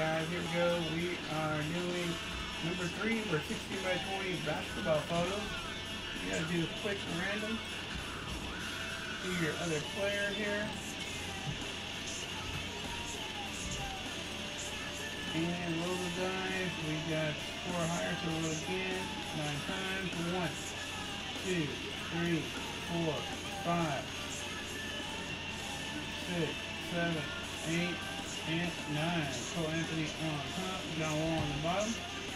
guys, here we go. We are doing number 3 for 16 by 20 basketball photos. You gotta do a quick random. Do your other player here. And roll the dice. We got 4 higher, so roll again. 9 times. 1, 2, 3, 4, 5, 6, 7, 8, and 9. Cole Anthony on top. John Wall on the bottom.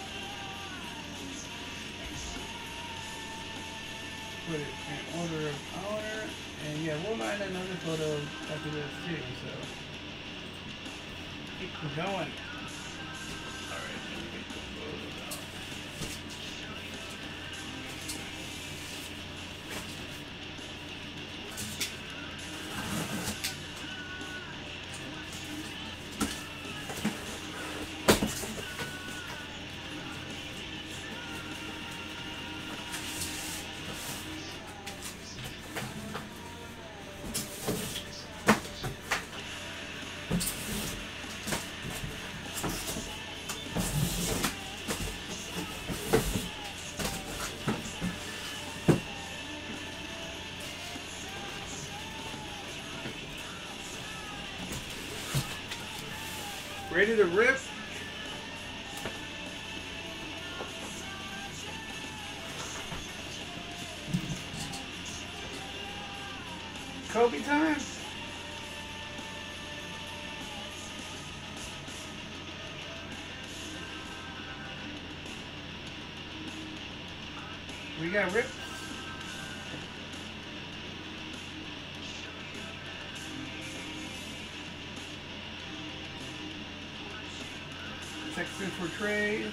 Put it in order of honor. And yeah, we'll line another photo after this too, so keep going. Alright, let me get the photos out. Ready to rip? Kobe time? We got ripped. Section for trade.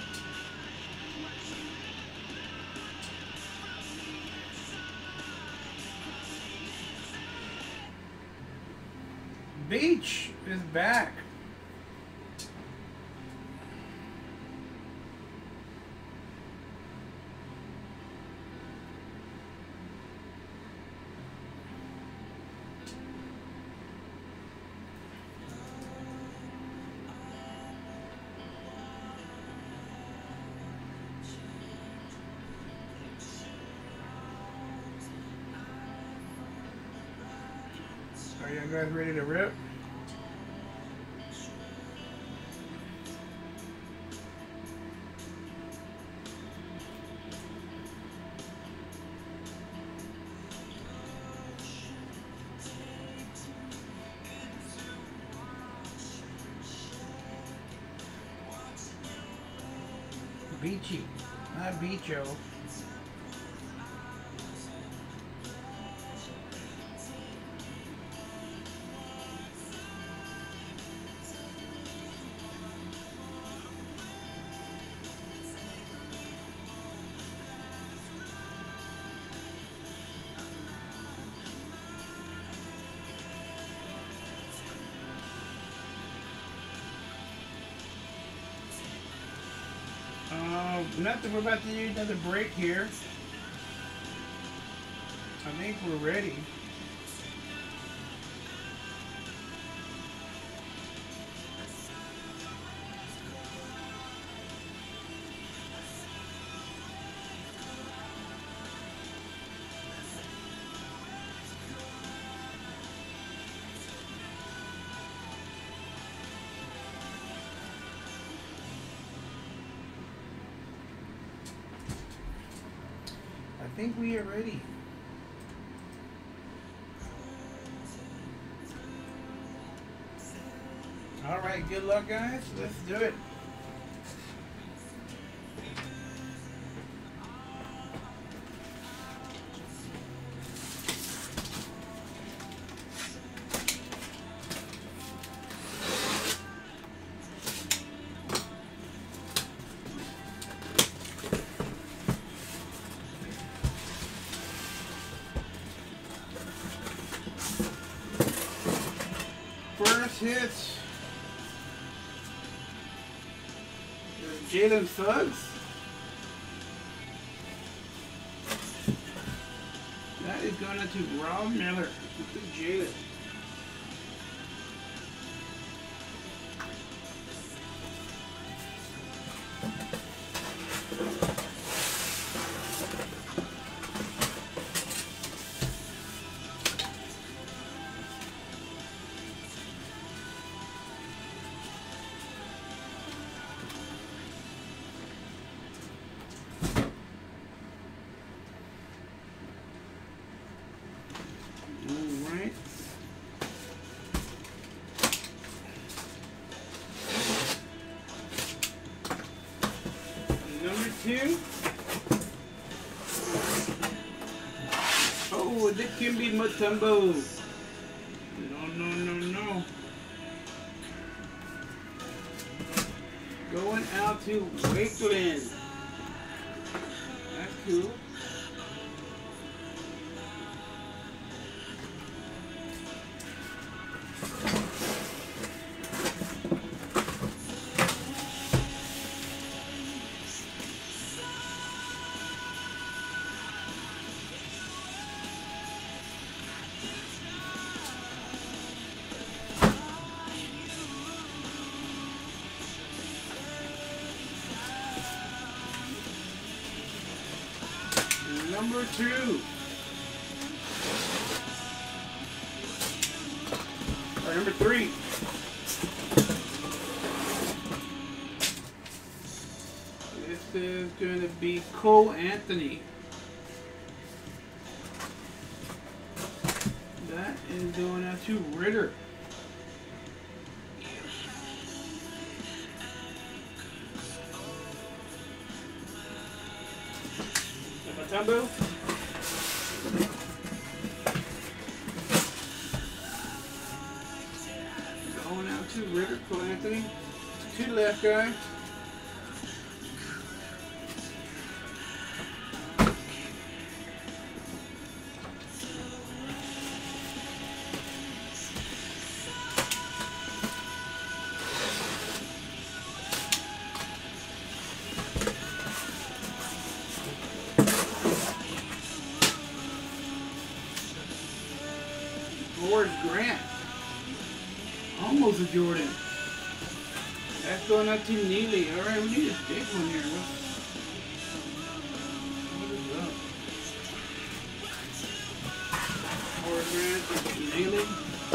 Beach is back. Are you guys ready to rip? Beachy, not Beacho. Nothing. We're about to do another break here. I think we're ready. I think we are ready. All right, good luck, guys. Let's do it. First hits. Jalen Suggs. That is going to Rob Miller. Jalen. 2. Oh, Dikembe Mutombo. No. Going out to Wakeland. That's cool. Number 2. Or number 3. This is going to be Cole Anthony. That is going out to Ritter. Mutombo. Going out to Ritter, Cole Anthony. 2 left guy. Forrest Grant. Almost a Jordan. That's going out to Neely. Alright, we need a big one here. What is up? Forrest Grant to Neely.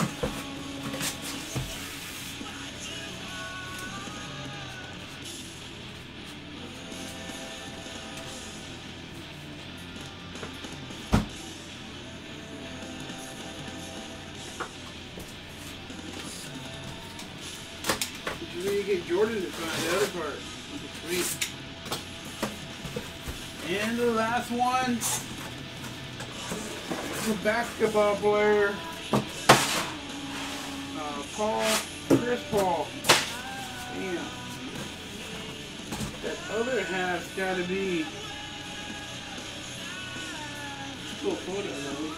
You need to get Jordan to find the other part. Sweet. And the last one is a basketball player. Chris Paul. Damn. That other half's got to be. Cool photo though.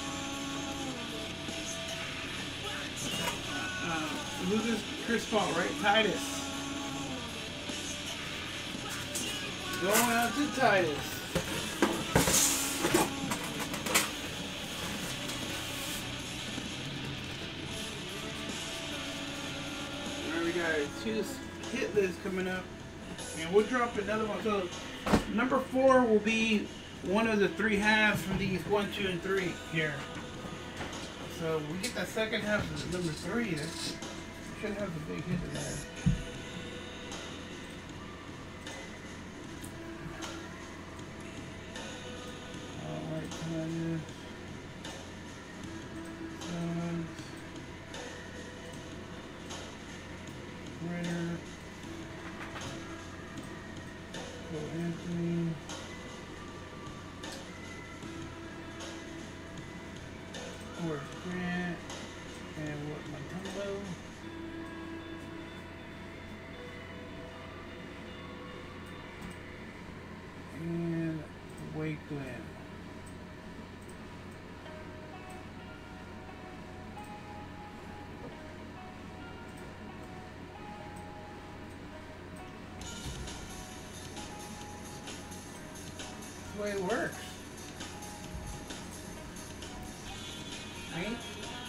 Who's this Chris Paul, right? Titus. Going out to Titus. Alright, we got 2 hit lists coming up. And we'll drop another one. So number 4 will be one of the 3 halves from these 1, 2, and 3 here. So we get that second half of number 3. That should have a big hit in there. Alright, Titus. Ritter. Cole Anthony. Forrest Grant. And what, Mutombo. And Wakeland. That's the way it works. Right?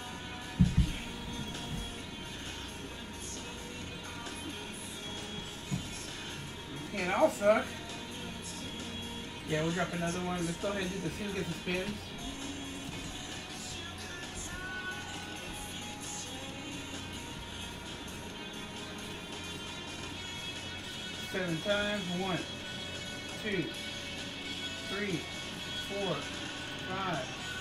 And I'll suck. Yeah, we'll drop another one. Let's go ahead and do the see, get the spins. Seven times. 1, 2, 3, 4, 5,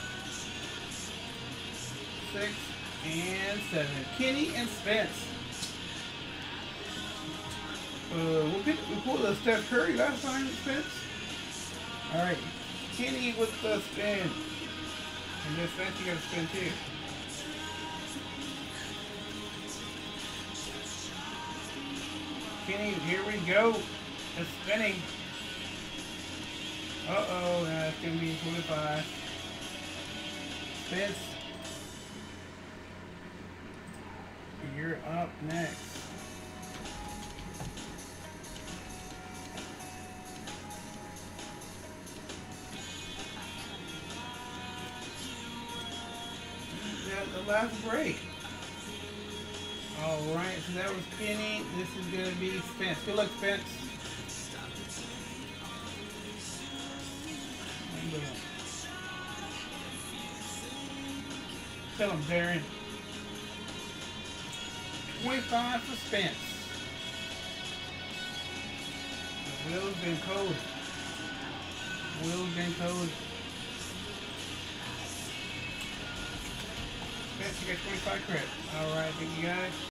6, and 7. Kenny and Spence. We pulled the Steph Curry last time, Spence. Alright. Kenny with the spin. And this Spence, you gotta spin too. Kenny, here we go. It's spinning. Uh-oh, that's gonna be 25. Spence. You're up next. The last break. Alright, so that was Kenny. This is going to be Spence. Good luck, Spence. Tell him, Darren. 25 for Spence. The wheel's been coded. Wheel's been coded. Spence, you got 25 credit. Alright, thank you guys.